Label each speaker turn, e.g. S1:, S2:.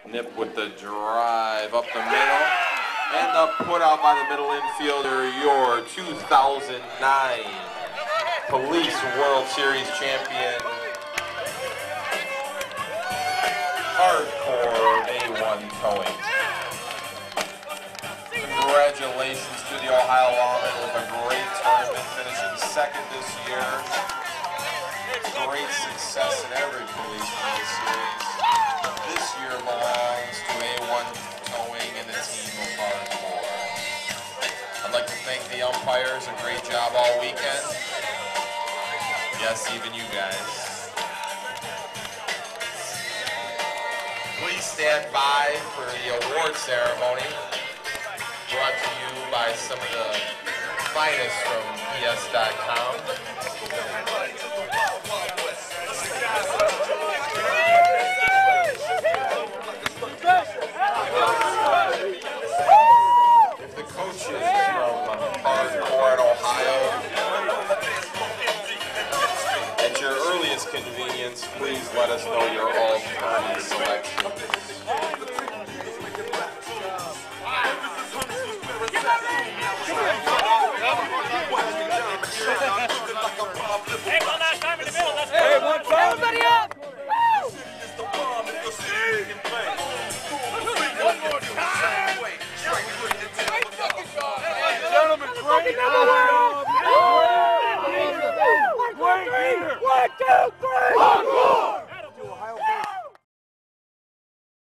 S1: Nip with the drive up the middle. And the put out by the middle infielder, your 2009 Police World Series champion, Hardcore A1 Towing. Congratulations to the Ohio Lawmen with a great tournament, finishing second this year. Great success in every Police World Series. This year belongs to A1 Towing and the team of Hardcore. I'd like to thank the umpires, a great job all weekend. Yes, even you guys. Please stand by for the award ceremony, brought to you by some of the finest from PS.com. If the coaches from Hardcore in Ohio, at your earliest convenience, please let us know your all-time selection.
S2: Hey, one last time in the middle. Let's go. Hey, one time. Everybody up. One more time. Gentlemen, great.